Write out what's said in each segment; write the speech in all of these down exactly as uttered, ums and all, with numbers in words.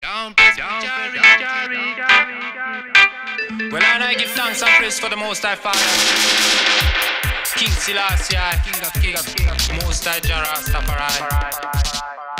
Well, and I give thanks and praise for the Most High Father, King Selassie, King of Kings, Most High Jah Rastafari.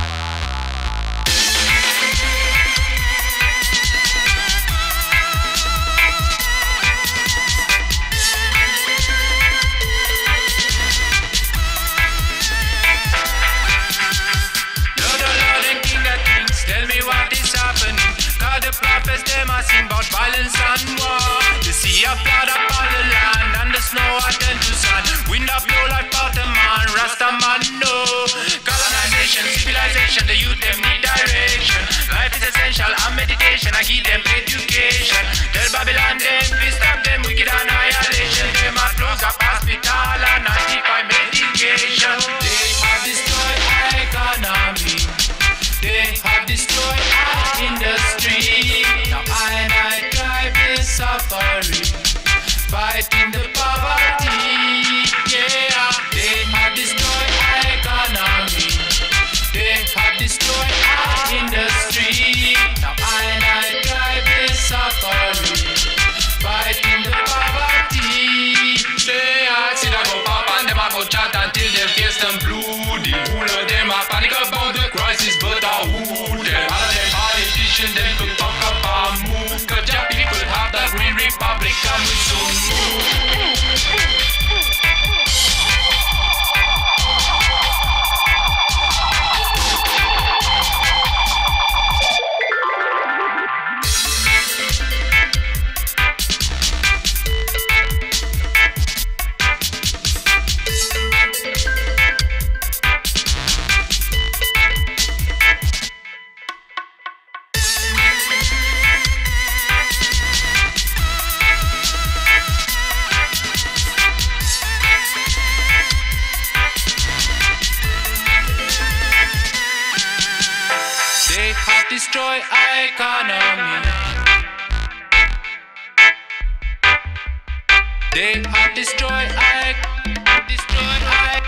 The prophets, them a sing about violence and war. The sea of blood upon the land, and the snow attend to sun. Wind of blow like powder man, Rasta man no. Colonization, civilization, the youth them need direction. Life is essential, and meditation, I give them education. Tell Babylon them, we stop them wicked annihilation. Them a close up hospital and anti-crime medication. They have destroyed our economy. They have destroyed our industry. Now I and I drive this safari, fighting the poverty. Yeah, they have destroyed our economy. They have destroyed our industry. Now I and I drive this safari, fighting the poverty. Say I see that go pop and them a go chat until their face them blue. The whole of them a panic about the crisis, but I who them? All of them politicians them could talk about move. Cause your people have the Green Republic and we soon move. They have destroyed our economy. They have destroyed our destroyed our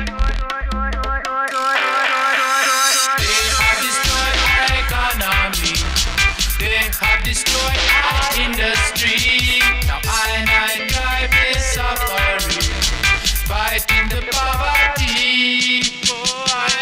They have destroyed our economy. They have destroyed our industry. Now I and I drive this safari, fighting the poverty. Oh, I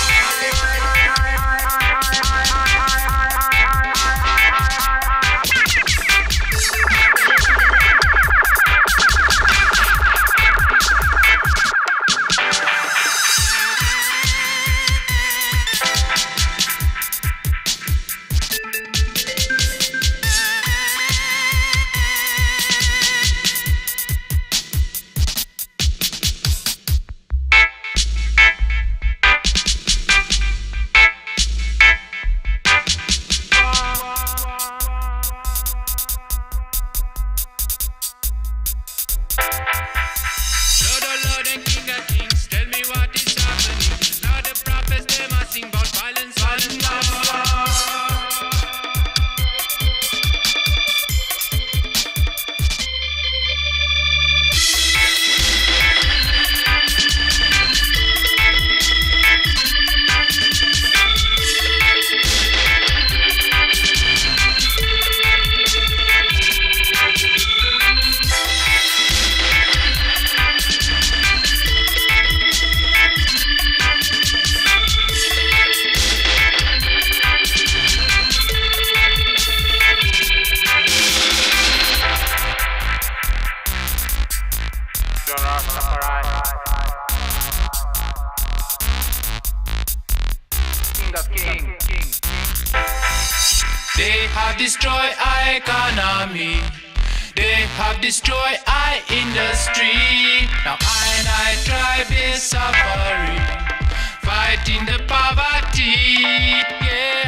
They have destroyed our economy. They have destroyed our industry. Now I and I drive this safari, fighting the poverty. Yeah.